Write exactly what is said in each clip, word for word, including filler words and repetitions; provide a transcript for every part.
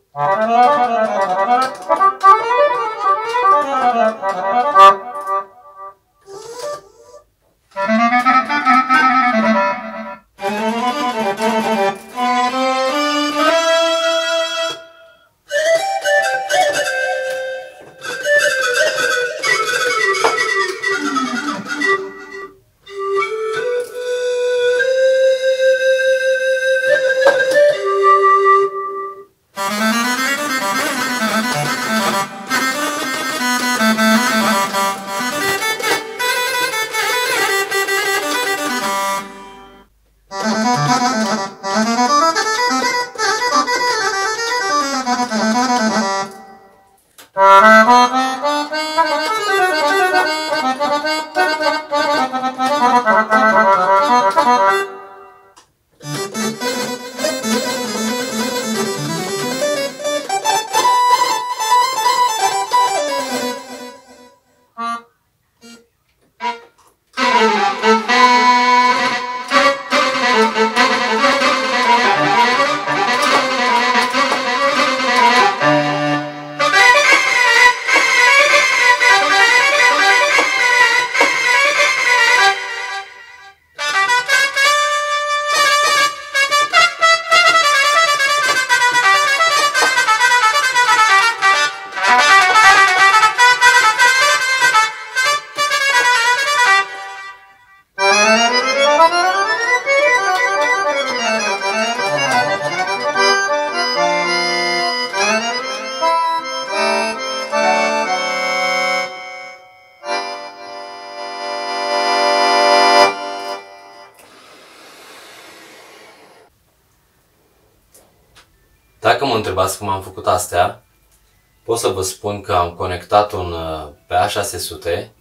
Dacă mă întrebați cum am făcut astea, pot să vă spun că am conectat un P A șase sute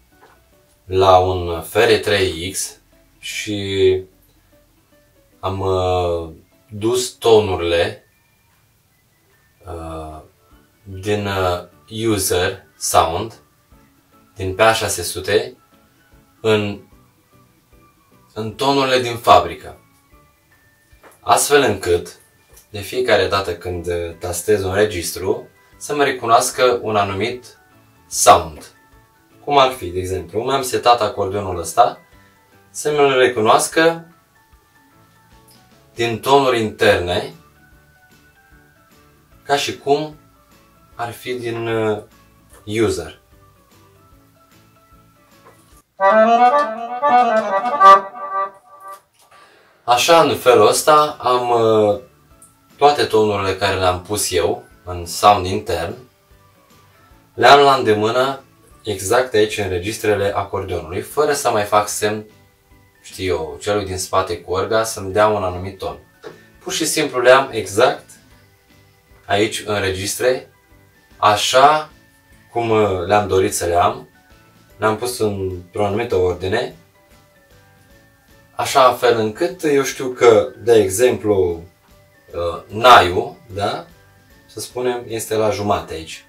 la un F R trei X și am uh, dus tonurile uh, din uh, user sound din P A șase sute în, în tonurile din fabrică, astfel încât de fiecare dată când tastez un registru să-mi recunoască un anumit sound. Cum ar fi, de exemplu, mi-am setat acordeonul ăsta să-mi recunoască din tonuri interne, ca și cum ar fi din user. Așa, în felul ăsta, am toate tonurile care le-am pus eu în sound intern, le-am la îndemână exact aici în registrele acordeonului, fără să mai fac semn, știu eu, celui din spate cu orga să-mi dea un anumit ton. Pur și simplu le-am exact aici în registre, așa cum le-am dorit să le am, le-am pus într-o anumită ordine, așa fel încât eu știu că, de exemplu, naiul, da? Să spunem, este la jumate aici.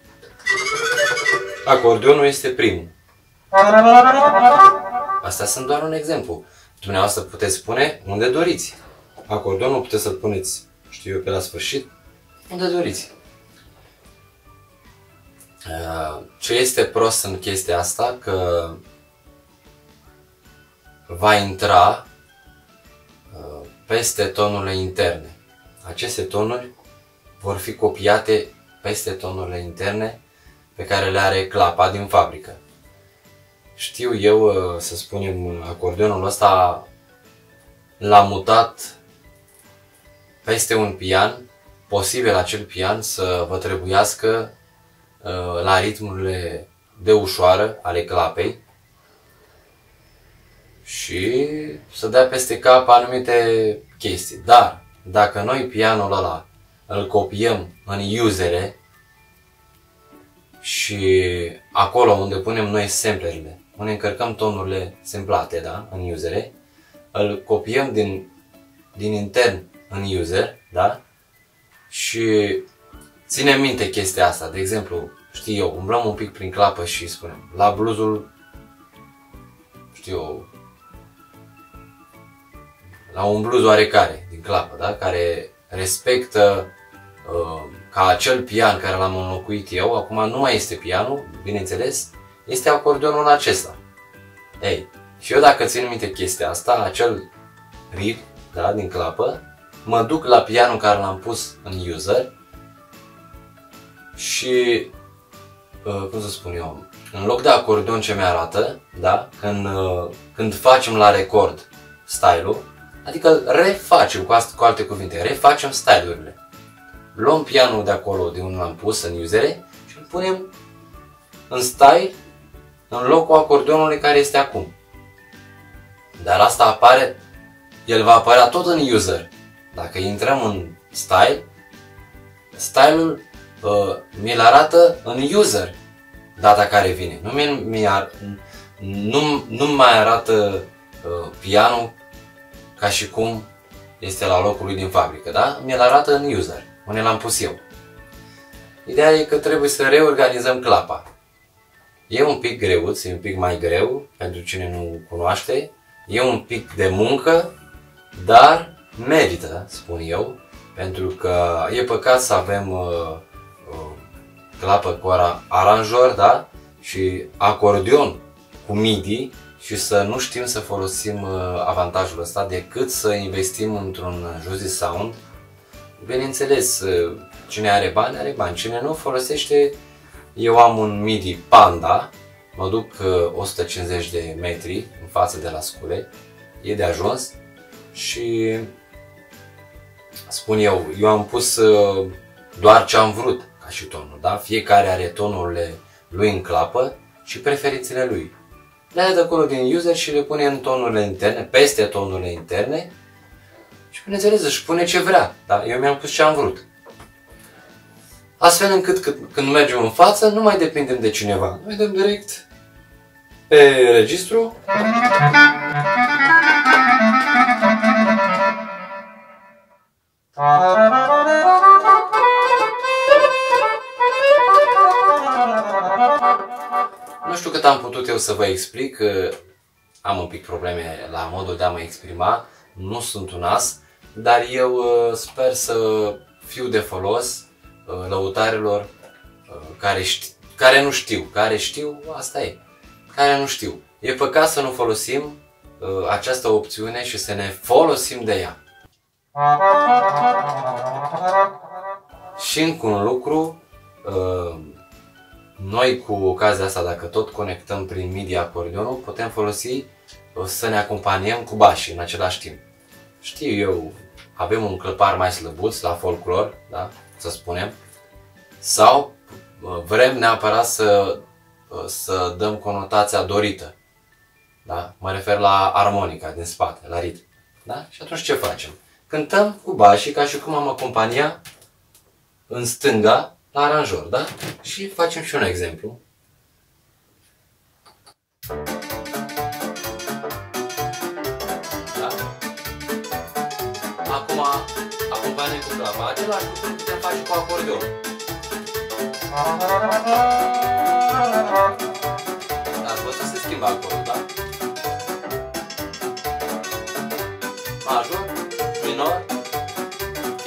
Acordeonul este primul. Astea sunt doar un exemplu. Dumneavoastră puteți spune unde doriți. Acordeonul puteți să-l puneți, știu eu, pe la sfârșit, unde doriți. Ce este prost în chestia asta, că va intra peste tonurile interne. Aceste tonuri vor fi copiate peste tonurile interne pe care le are clapa din fabrică. Știu eu, să spunem, acordeonul ăsta l-am mutat peste un pian, posibil acel pian să vă trebuiască la ritmurile de ușoară ale clapei și să dea peste cap anumite chestii. Dar dacă noi pianul ăla îl copiem în usere și acolo unde punem noi samplerele, unde încărcăm tonurile samplate, da, în usere, îl copiem din, din intern în user, da, și ținem minte chestia asta. De exemplu, știu eu, umblăm un pic prin clapă și spunem la bluesul, știu eu, la un blues oarecare din clapă, da? Care respectă uh, ca acel pian care l-am înlocuit eu, acum nu mai este pianul, bineînțeles, este acordeonul acesta. Ei, și eu dacă țin minte chestia asta, acel rig, da, din clapă, mă duc la pianul care l-am pus în user și, uh, cum să spun eu, în loc de acordeon ce mi-arată, da, când, uh, când facem la record style-ul, adică refacem, cu, asta, cu alte cuvinte, refacem style-urile. Luăm pianul de acolo de unde l-am pus în usere și îl punem în style în locul acordeonului care este acum. Dar asta apare, el va apărea tot în user. Dacă intrăm în style, style-ul uh, mi-l arată în user data care vine. Nu, mi, mi ar, nu, nu mai arată uh, pianul ca și cum este la locul lui din fabrică, da? Mi-l arată în user, unde l-am pus eu. Ideea e că trebuie să reorganizăm clapa. E un pic greuț, e un pic mai greu pentru cine nu cunoaște. E un pic de muncă, dar merită, spun eu, pentru că e păcat să avem uh, uh, clapă cu aranjor, da? Și acordeon cu MIDI și să nu știm să folosim uh, avantajul ăsta decât să investim într-un Juicy Sound. Bineînțeles, uh, cine are bani, are bani. Cine nu folosește, eu am un MIDI Panda, mă duc uh, o sută cincizeci de metri în față de la scule, e de ajuns și spun eu, eu am pus uh, doar ce am vrut ca și tonul, da? Fiecare are tonurile lui în clapă și preferințele lui. Le ia de acolo din user și le pune în tonurile interne, peste tonurile interne și bineînțeles își pune ce vrea, da? Eu mi-am pus ce am vrut. Astfel încât când mergem în față nu mai depindem de cineva, noi dăm direct pe registru. Nu știu cât am putut eu să vă explic, am un pic probleme la modul de a mă exprima, nu sunt un as, dar eu sper să fiu de folos lăutarilor care, știu, care nu știu, care știu, asta e, care nu știu. E păcat să nu folosim această opțiune și să ne folosim de ea. Și încă un lucru, noi cu ocazia asta, dacă tot conectăm prin MIDI acordeonul, putem folosi să ne acompaniem cu bașii în același timp. Știu eu, avem un clăpar mai slăbuț la folclor, da? Să spunem, sau vrem neapărat să, să dăm conotația dorită, da? Mă refer la armonica din spate, la ritm, da? Și atunci ce facem? Cântăm cu bașii ca și cum am acompania în stânga la aranjor, da? Și facem și un exemplu. Da? Acum acompaniem cu clapa. Același lucru putem face cu acordeon. Ați văzut să se schimbă acordul, da? Major, minor, ok.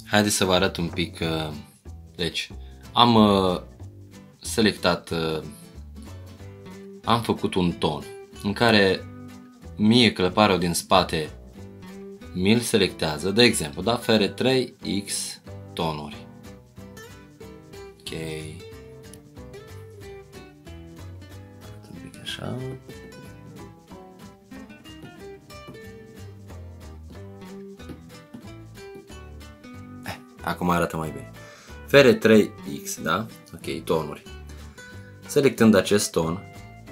Haideți să vă arăt un pic. Uh, deci, am uh, selectat, uh, am făcut un ton în care mie clăparul din spate mi-l selectează, de exemplu, da, F R trei X tonuri. Ok. Un pic așa. Eh, acum arată mai bine. F R trei X, da? Ok, tonuri. Selectând acest ton,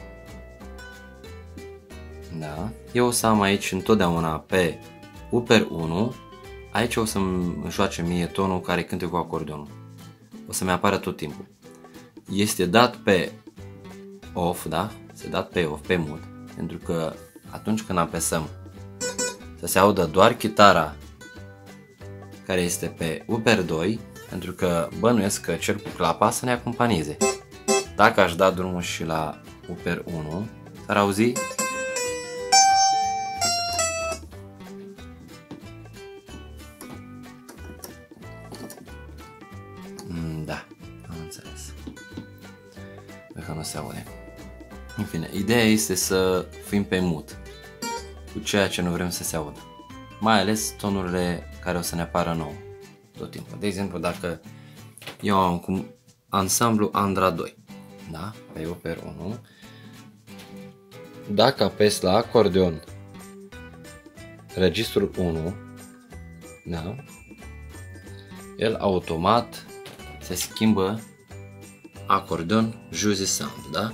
da, eu o să am aici întotdeauna pe Upper unu, aici o să-mi joace mie tonul care cânte cu acordeonul. O să-mi apară tot timpul. Este dat pe off, da? Este dat pe off, pe mute, pentru că atunci când apesăm să se audă doar chitara care este pe Upper doi, pentru că bănuiesc că cer cu clapa să ne acompanieze. Dacă aș da drumul și la Upper unu, s-ar auzi. Da, am înțeles. Dacă nu se aude. În fine, ideea este să fim pe mute cu ceea ce nu vrem să se audă. Mai ales tonurile care o să ne apară nou tot timpul. De exemplu, dacă eu am cum ansamblu Andra doi, da? Pe Upper unu, dacă apes la acordeon registrul unu, da? El automat se schimbă acordeon Juicy Sound, da?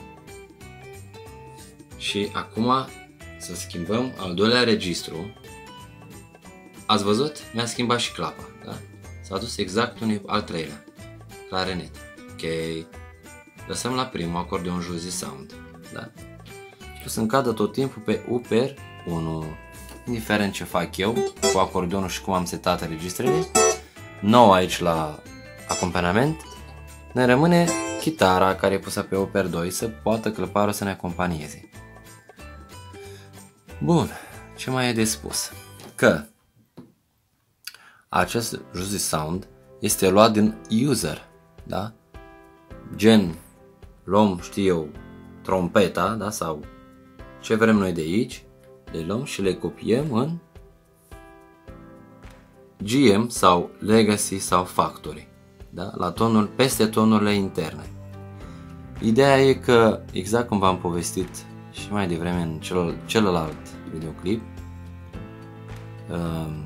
Și acum să schimbăm al doilea registru. Ați văzut? Mi-a schimbat și clapa, da? S-a dus exact unui al treilea. Clarinet. Ok. Lăsăm la primul acordeon Juicy Sound, da? Și o să-mi cadă tot timpul pe Upper unu. Indiferent ce fac eu cu acordeonul și cum am setat registrele, nou aici la acompaniament, ne rămâne chitara care e pusă pe Upper doi să poată clăparul să ne acompanieze. Bun, ce mai e de spus? Că acest Juicy Sound este luat din user, da? Gen, luăm, știu eu, trompeta, da? Sau ce vrem noi de aici, le luăm și le copiem în G M sau Legacy sau Factory, da? La tonul, peste tonurile interne. Ideea e că, exact cum v-am povestit și mai devreme în celălalt, celălalt videoclip, um,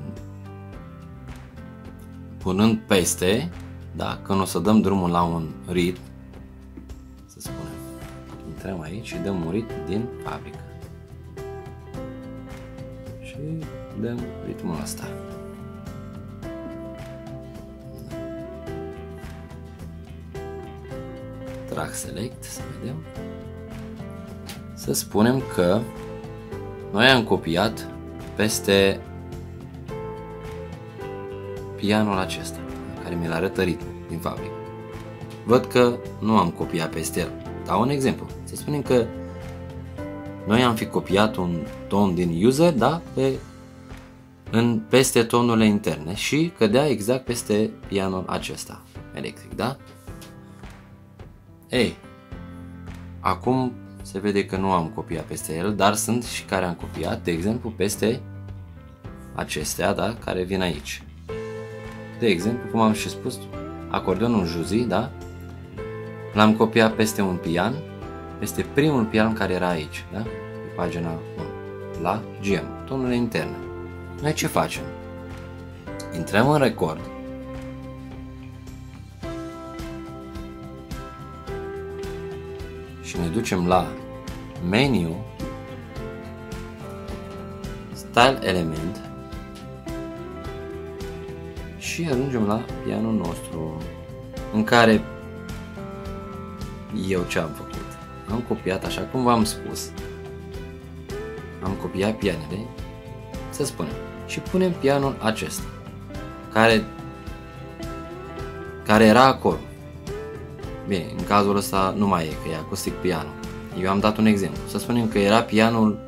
punând peste, da? Când o să dăm drumul la un ritm, să spunem, intrăm aici și dăm un ritm din fabrică și dăm ritmul ăsta. Track Select, să vedem. Să spunem că noi am copiat peste pianul acesta, care mi-l arătă ritmul din fabrică. Văd că nu am copiat peste el. Dau un exemplu. Să spunem că noi am fi copiat un ton din user, da, pe, în, peste tonurile interne și cădea exact peste pianul acesta electric, da? Ei, acum se vede că nu am copiat peste el, dar sunt și care am copiat, de exemplu, peste acestea, da, care vin aici. De exemplu, cum am și spus, acordeonul Juicy, da? L-am copiat peste un pian, peste primul pian care era aici, da? Pe pagina unu, la G M, tonurile interne. Noi ce facem? Intrăm în record. Și ne ducem la meniu, Style Element și ajungem la pianul nostru, în care eu ce am făcut? Am copiat, așa cum v-am spus, am copiat pianele, să spunem, și punem pianul acesta, care, care era acolo. Bine, în cazul ăsta nu mai e, că e acustic pianul. Eu am dat un exemplu. Să spunem că era pianul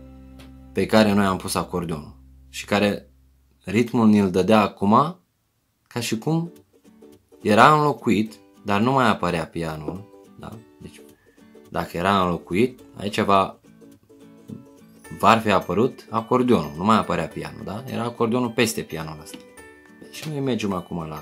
pe care noi am pus acordeonul și care ritmul ni-l dădea acum ca și cum era înlocuit, dar nu mai apărea pianul, da? Deci, dacă era înlocuit, aici va, va fi apărut acordeonul, nu mai apărea pianul, da? Era acordeonul peste pianul ăsta. Și noi mergem acum la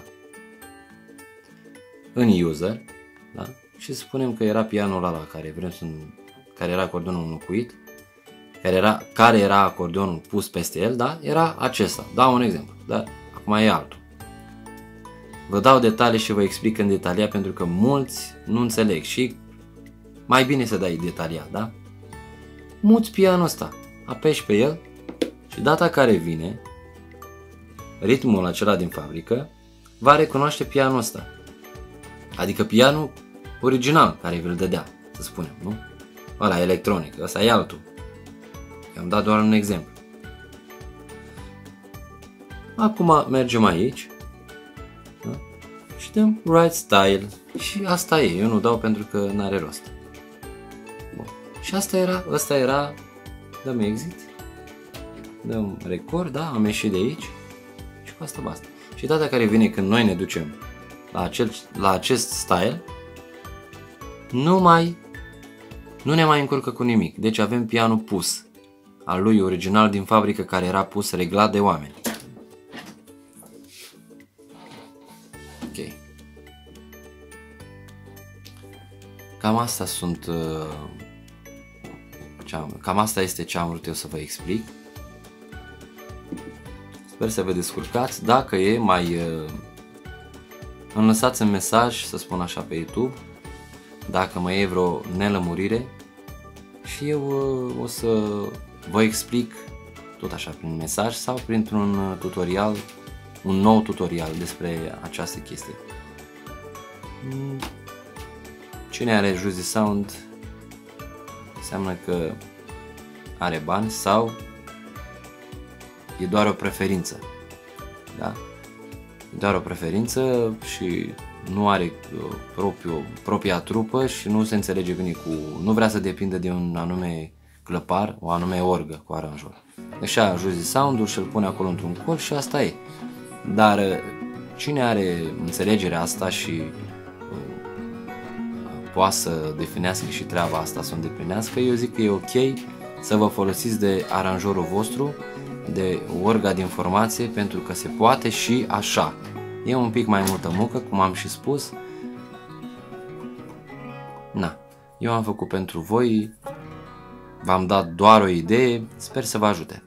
în user, da? Și spunem că era pianul ăla care vrem să, care era acordeonul înlocuit, care era, care era acordeonul pus peste el, da? Era acesta. Dau un exemplu, da? Acum e altul. Vă dau detalii și vă explic în detaliat pentru că mulți nu înțeleg și mai bine să dai detaliat, da? Muți pianul ăsta, apeși pe el și data care vine, ritmul acela din fabrică va recunoaște pianul ăsta. Adică pianul original care vi-l dădea, să spunem, nu? Ăla electronic, ăsta e altul. I-am dat doar un exemplu. Acum mergem aici, da? Și dăm Write Style și asta e, eu nu dau pentru că n-are rost. Bun. Și asta era, ăsta era, dăm exit, dăm record, da, am ieșit de aici și cu asta basta. Și data care vine când noi ne ducem la, acel, la acest style, nu mai, nu ne mai încurcă cu nimic, deci avem pianul pus, al lui original din fabrică care era pus reglat de oameni. Ok. Cam asta sunt, cam asta este ce am vrut eu să vă explic. Sper să vă descurcați. Dacă e, mai îmi lăsați un mesaj, să spun așa, pe YouTube, dacă mai e vreo nelămurire și eu o să vă explic tot așa prin mesaj sau printr-un tutorial, un nou tutorial despre această chestie. Cine are Juicy Sound înseamnă că are bani sau e doar o preferință, da? E doar o preferință și nu are propriu, propria trupă și nu se înțelege bine cu, nu vrea să depindă de un anume clăpar, o anume orgă cu aranjor. Deci a Juicy Sound-ul și îl pune acolo într-un col și asta e. Dar cine are înțelegerea asta și poate să definească și treaba asta să o îndeplinească, eu zic că e ok să vă folosiți de aranjorul vostru, de orga de informație, pentru că se poate și așa. E un pic mai multă muncă, cum am și spus. Na, eu am făcut pentru voi, v-am dat doar o idee, sper să vă ajute.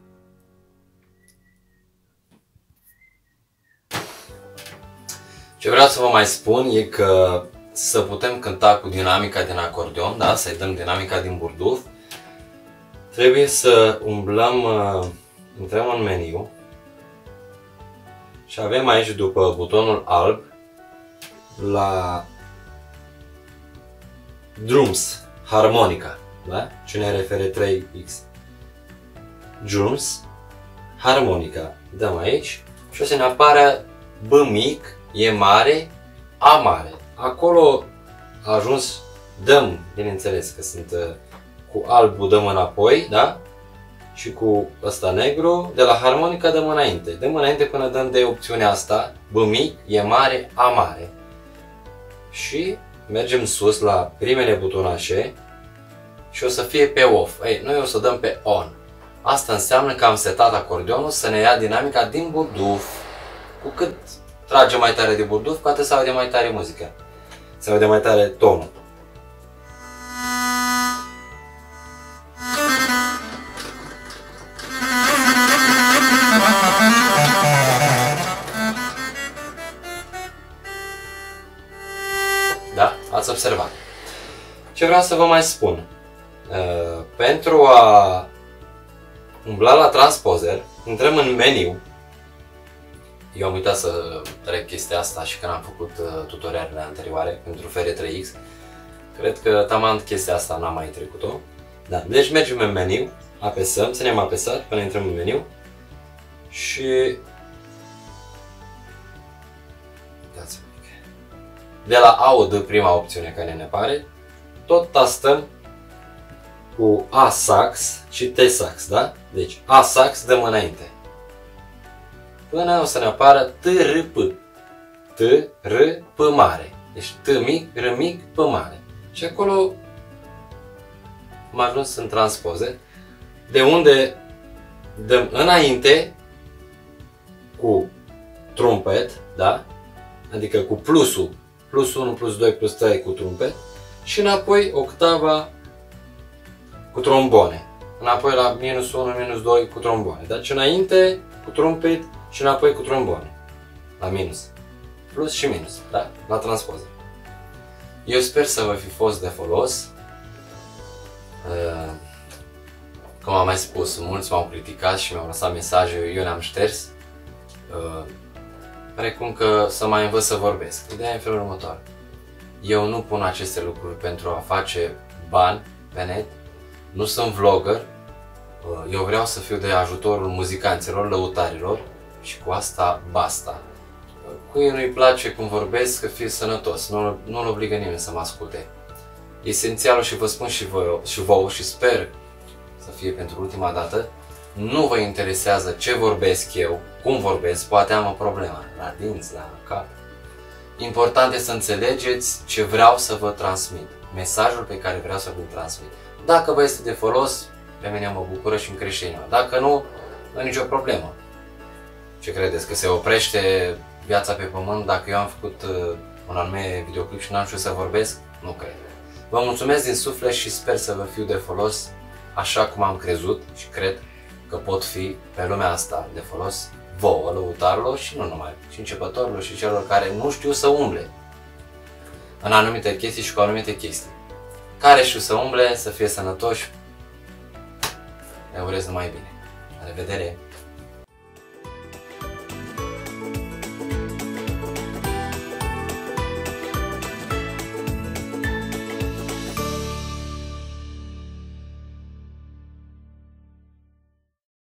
Ce vreau să vă mai spun e că să putem cânta cu dinamica din acordeon, da? Să-i dăm dinamica din burduf, trebuie să umblăm, intrăm în meniu și avem aici, după butonul alb, la Drums, harmonica, da? Cine are F R trei X. Drums, harmonica. Dăm aici și o să ne apară B mic, E mare, A mare. Acolo a ajuns, dăm, bineînțeles că sunt cu albul dăm înapoi, da? Și cu ăsta negru, de la harmonica dăm înainte. Dăm înainte până dăm de opțiunea asta, B mic, E mare, A mare. Și mergem sus la primele butonașe și o să fie pe off. Ei, noi o să dăm pe on. Asta înseamnă că am setat acordeonul să ne ia dinamica din burduf. Cu cât trage mai tare de burduf, cu atât se aude mai tare muzica. Se aude mai tare tonul. Da? Ați observat. Ce vreau să vă mai spun? Uh, pentru a umbla la transpozer, intrăm în meniu. Eu am uitat să trec chestia asta și când am făcut uh, tutorialele anterioare pentru F R trei X. Cred că taman chestia asta n-am mai trecut-o. Da. Deci mergem în meniu, apesăm, ținem apesat până intrăm în meniu și de la A O D, prima opțiune care ne apare, tot tastăm cu A sax și T sax, da? Deci A sax dăm înainte. Până o să ne apară T R P. T, R, P mare. Deci T mic, R mic, P mare. Și acolo am ajuns în transpoze, de unde dăm înainte cu trumpet, da? Adică cu plusul, plus unu, plus doi, plus trei cu trumpet și înapoi octava cu trombone. Înapoi la minus unu, minus doi cu trombone. Deci înainte cu trumpet și înapoi cu trombone. La minus. Plus și minus, da? La transpoză. Eu sper să vă fi fost de folos. Cum am mai spus, mulți m-au criticat și mi-au lăsat mesaje, eu le-am șters. Precum că să mai învăț să vorbesc. Ideea e în felul următor. Eu nu pun aceste lucruri pentru a face bani pe net. Nu sunt vlogger. Eu vreau să fiu de ajutorul muzicanților, lăutarilor și cu asta basta. Cui nu-i place cum vorbesc, că fie sănătos. Nu, nu-l obligă nimeni să mă asculte. Esențialul, și vă spun și vouă, și vouă și sper să fie pentru ultima dată, nu vă interesează ce vorbesc eu, cum vorbesc, poate am o problemă la dinți, la cap. Important este să înțelegeți ce vreau să vă transmit, mesajul pe care vreau să vă transmit. Dacă vă este de folos, pe mine mă bucură și îmi crește inima. Dacă nu, nu e nicio problemă. Ce credeți, că se oprește viața pe pământ dacă eu am făcut uh, un anume videoclip și n-am știut să vorbesc? Nu cred. Vă mulțumesc din suflet și sper să vă fiu de folos, așa cum am crezut și cred că pot fi pe lumea asta de folos vouă, lăutarilor și nu numai, și începătorilor și celor care nu știu să umble în anumite chestii și cu anumite chestii. Care știu să umble, să fie sănătoși, le urez numai bine. La revedere!